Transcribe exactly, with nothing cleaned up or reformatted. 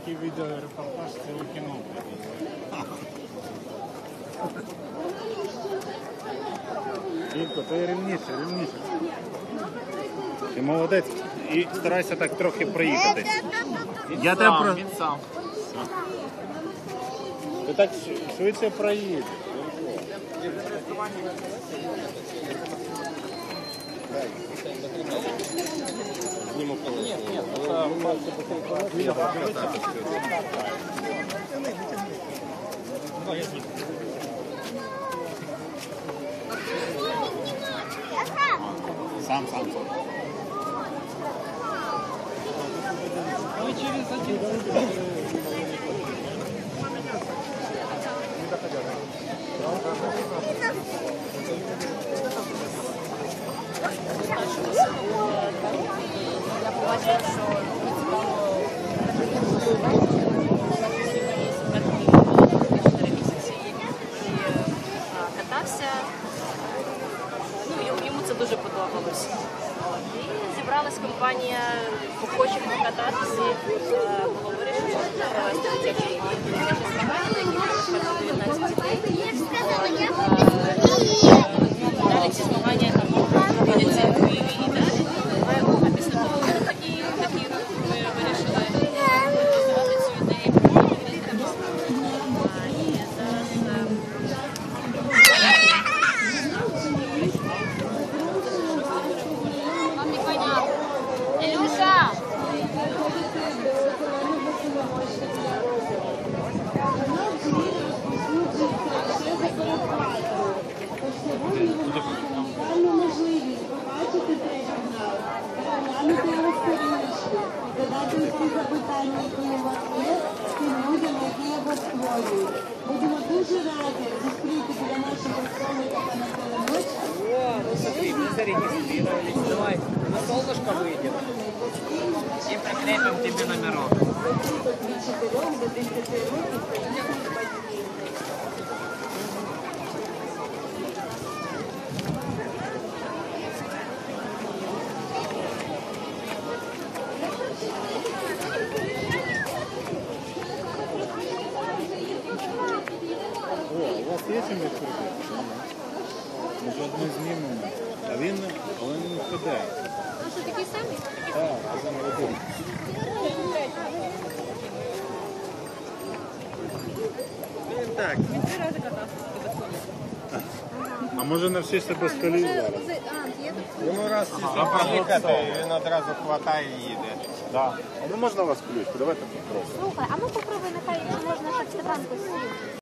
такий відеорепортаж, це у кіно. Ілько, ти рівніше, рівніше. Ти молодець. І старайся так трохи проїхати. Я тебе про... Він сам. Ти так швидше проїдеш. Зніму коло. Ні, ні, Сам, сам, сам. Ой, через один. Я побачила, що чотири місяці і катався. Ну, йому це дуже подобалось. І зібралась компанія охочих покататися. Було вирішено провести дитячі змагання, які дев'ятнадцять дітей. Далі ці змагання проводяться в Києві і далі. А після того такі такі ми вирішили розвивати цю ідею. І зараз Илюша! Можливість побачити цей журнал, переглянути його сторіночки, задати всі запитання, які у вас є, тим людям, які його створюють. Будемо дуже раді зустріти для нашого столика на телемочі. О, ну смотри, мы зарегистрировались. Давай на солнышко выйдем и прикрепим тебе номерок. Від чотирьох до десяти років приїхали батьки. О, у вас є чим відкрити? Може одну знімемо. А він, але він не впаде. А що, такий самий? Так, це саме один. Він так. А може навчишся без коліс зараз? Йому раз проїхати, він одразу хватає і їде. Так. Ну можна у вас ключ? Давайте попробуємо. Слухай, а ну попробуй, нехай можна так Степанку сів.